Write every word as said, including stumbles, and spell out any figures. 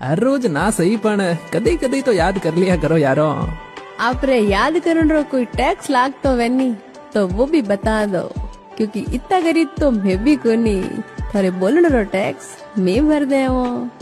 हर रोज ना सही पण कदी कदी तो याद कर लिया करो यारो। आप रे याद करो कोई टैक्स लाग तो वेनी तो वो भी बता दो, क्योंकि इतना गरीब तो मैं भी कोनी। थारे बोलने रो टैक्स मैं भर दे वो।